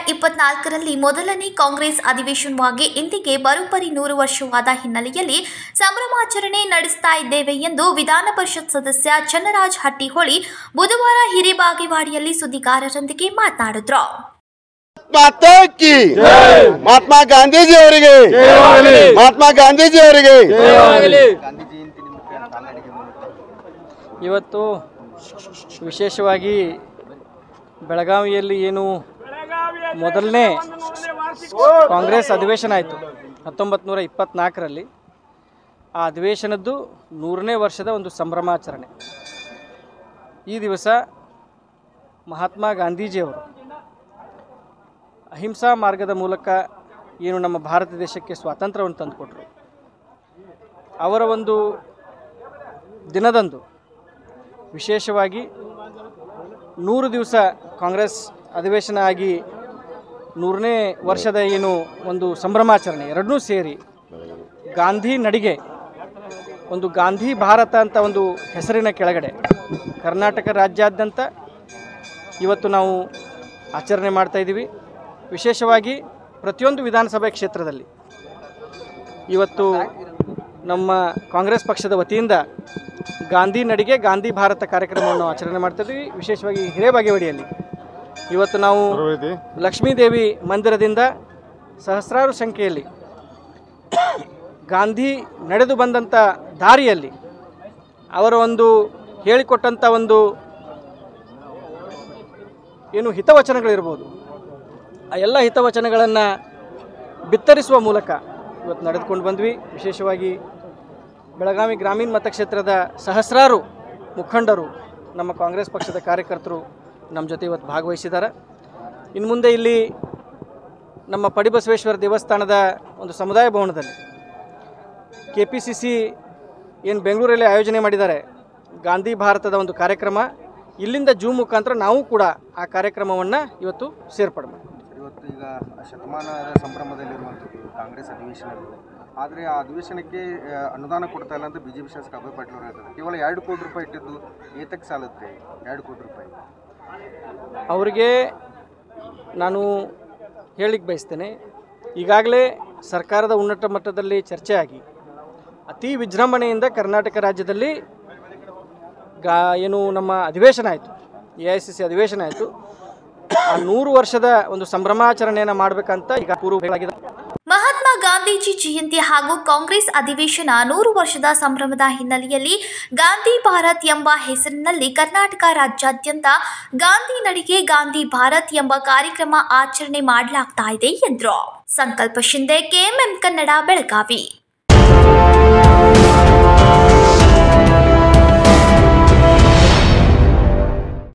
2024ರಲ್ಲಿ ಮೊದಲನೇ ಕಾಂಗ್ರೆಸ್ ಅಧಿವೇಶನವಾಗಿ ಇಂದಿಗೆ ಬರೋಬ್ಬರಿ 100 ವರ್ಷವಾದ ಹಿನ್ನೆಲೆಯಲ್ಲಿ ಸಂಭ್ರಮಾಚರಣೆ ನಡೆಸ್ತಾ ಇದ್ದೇವೆ ಎಂದು ವಿಧಾನ ಪರಿಷತ್ ಸದಸ್ಯ ಚನ್ನರಾಜ್ ಹಟ್ಟಿಹೊಳಿ ಬುಧವಾರ ಹಿರೇಬಾಗೇವಾಡಿಯಲ್ಲಿ ಸುದ್ದಿಗಾರರೊಂದಿಗೆ ಮಾತನಾಡಿದರು. ಮಹಾತ್ಮ ಗಾಂಧೀಜಿ ಅವರಿಗೆ ಇವತ್ತು ವಿಶೇಷವಾಗಿ ಬೆಳಗಾವಿಯಲ್ಲಿ ಏನು ಮೊದಲನೇ ಕಾಂಗ್ರೆಸ್ ಅಧಿವೇಶನ ಆಯಿತು 1924ರಲ್ಲಿ. ಆ ಅಧಿವೇಶನದ್ದು 100ನೇ ವರ್ಷದ ಒಂದು ಸಂಭ್ರಮಾಚರಣೆ. ಈ ದಿವಸ ಮಹಾತ್ಮ ಗಾಂಧೀಜಿಯವರು ಅಹಿಂಸಾ ಮಾರ್ಗದ ಮೂಲಕ ಏನು ನಮ್ಮ ಭಾರತ ದೇಶಕ್ಕೆ ಸ್ವಾತಂತ್ರ್ಯವನ್ನು ತಂದುಕೊಟ್ರು, ಅವರ ಒಂದು ದಿನದಂದು ವಿಶೇಷವಾಗಿ 100 ದಿವಸ ಕಾಂಗ್ರೆಸ್ ಅಧಿವೇಶನ ಆಗಿ 100ನೇ ವರ್ಷದ ಏನು ಒಂದು ಸಂಭ್ರಮಾಚರಣೆ ಎರಡನ್ನೂ ಸೇರಿ ಗಾಂಧಿ ನಡಿಗೆ ಒಂದು ಗಾಂಧಿ ಭಾರತ ಅಂತ ಒಂದು ಹೆಸರಿನ ಕೆಳಗಡೆ ಕರ್ನಾಟಕ ರಾಜ್ಯಾದ್ಯಂತ ಇವತ್ತು ನಾವು ಆಚರಣೆ ಮಾಡ್ತಾಯಿದ್ದೀವಿ. ವಿಶೇಷವಾಗಿ ಪ್ರತಿಯೊಂದು ವಿಧಾನಸಭೆ ಕ್ಷೇತ್ರದಲ್ಲಿ ಇವತ್ತು ನಮ್ಮ ಕಾಂಗ್ರೆಸ್ ಪಕ್ಷದ ವತಿಯಿಂದ ಗಾಂಧಿ ನಡಿಗೆ ಗಾಂಧಿ ಭಾರತ ಕಾರ್ಯಕ್ರಮವನ್ನು ಆಚರಣೆ ಮಾಡ್ತಾಯಿದ್ದೀವಿ. ವಿಶೇಷವಾಗಿ ಹಿರೇಬಾಗೇವಾಡಿಯಲ್ಲಿ ಇವತ್ತು ನಾವು ಲಕ್ಷ್ಮೀದೇವಿ ಮಂದಿರದಿಂದ ಸಹಸ್ರಾರು ಸಂಖ್ಯೆಯಲ್ಲಿ ಗಾಂಧಿ ನಡೆದು ಬಂದಂಥ ದಾರಿಯಲ್ಲಿ ಅವರ ಒಂದು ಹೇಳಿಕೊಟ್ಟಂಥ ಒಂದು ಏನು ಹಿತವಚನಗಳಿರ್ಬೋದು, ಆ ಎಲ್ಲ ಹಿತವಚನಗಳನ್ನು ಬಿತ್ತರಿಸುವ ಮೂಲಕ ಇವತ್ತು ನಡೆದುಕೊಂಡು ಬಂದ್ವಿ. ವಿಶೇಷವಾಗಿ ಬೆಳಗಾವಿ ಗ್ರಾಮೀಣ ಮತಕ್ಷೇತ್ರದ ಸಹಸ್ರಾರು ಮುಖಂಡರು, ನಮ್ಮ ಕಾಂಗ್ರೆಸ್ ಪಕ್ಷದ ಕಾರ್ಯಕರ್ತರು ನಮ್ಮ ಜೊತೆ ಇವತ್ತು ಭಾಗವಹಿಸಿದ್ದಾರೆ. ಇನ್ನು ಮುಂದೆ ಇಲ್ಲಿ ನಮ್ಮ ಪಡಿಬಸವೇಶ್ವರ ದೇವಸ್ಥಾನದ ಒಂದು ಸಮುದಾಯ ಭವನದಲ್ಲಿ KPCC ಏನು ಬೆಂಗಳೂರಲ್ಲಿ ಆಯೋಜನೆ ಮಾಡಿದ್ದಾರೆ ಗಾಂಧಿ ಭಾರತದ ಒಂದು ಕಾರ್ಯಕ್ರಮ, ಇಲ್ಲಿಂದ ಜೂಮ್ ಮುಖಾಂತರ ನಾವು ಕೂಡ ಆ ಕಾರ್ಯಕ್ರಮವನ್ನು ಇವತ್ತು ಸೇರ್ಪಡೆ ಮಾಡ್ತೀವಿ. ಇವತ್ತು ಈಗ ಶತಮಾನದ ಸಂಭ್ರಮದಲ್ಲಿರುವಂಥದ್ದು ಕಾಂಗ್ರೆಸ್ ಅಧಿವೇಶನಗಳು, ಆದರೆ ಆ ಅಧಿವೇಶನಕ್ಕೆ ಅನುದಾನ ಕೊಡ್ತಾ ಇಲ್ಲ ಅಂತ BJP ಶಾಸಕ ಅಭಯ್ ಪಾಟೀಲ್ ಅವರು ಹೇಳ್ತಾರೆ. ಕೇವಲ 2 ಕೋಟಿ ರೂಪಾಯಿ ಇಟ್ಟಿದ್ದು ಏತಕ್ಕೆ ಸಾಲುತ್ತೆ? 2 ಕೋಟಿ ರೂಪಾಯಿ ಅವರಿಗೆ ನಾನು ಹೇಳಿಕ್ಕೆ ಬಯಸ್ತೇನೆ. ಈಗಾಗಲೇ ಸರ್ಕಾರದ ಉನ್ನತ ಮಟ್ಟದಲ್ಲಿ ಚರ್ಚೆ ಆಗಿ ಅತಿ ವಿಜೃಂಭಣೆಯಿಂದ ಕರ್ನಾಟಕ ರಾಜ್ಯದಲ್ಲಿ ಏನು ನಮ್ಮ ಅಧಿವೇಶನ ಆಯಿತು, AICC ಅಧಿವೇಶನ ಆಯಿತು. ಆ 100 ವರ್ಷದ ಒಂದು ಸಂಭ್ರಮಾಚರಣೆಯನ್ನು ಮಾಡಬೇಕಂತ ಈಗ ಪೂರ್ವವಾಗಿದೆ. ಮಹಾತ್ಮ ಗಾಂಧೀಜಿ ಜಯಂತಿ ಹಾಗೂ ಕಾಂಗ್ರೆಸ್ ಅಧಿವೇಶನ 100 ವರ್ಷದ ಸಂಭ್ರಮದ ಹಿನ್ನೆಲೆಯಲ್ಲಿ ಗಾಂಧಿ ಭಾರತ್ ಎಂಬ ಹೆಸರಿನಲ್ಲಿ ಕರ್ನಾಟಕ ರಾಜ್ಯಾದ್ಯಂತ ಗಾಂಧಿ ನಡಿಗೆ ಗಾಂಧಿ ಭಾರತ್ ಎಂಬ ಕಾರ್ಯಕ್ರಮ ಆಚರಣೆ ಮಾಡಲಾಗ್ತಾ ಇದೆ ಎಂದರು. ಸಂಕಲ್ಪ ಶಿಂದೆ, KMM ಕನ್ನಡ, ಬೆಳಗಾವಿ.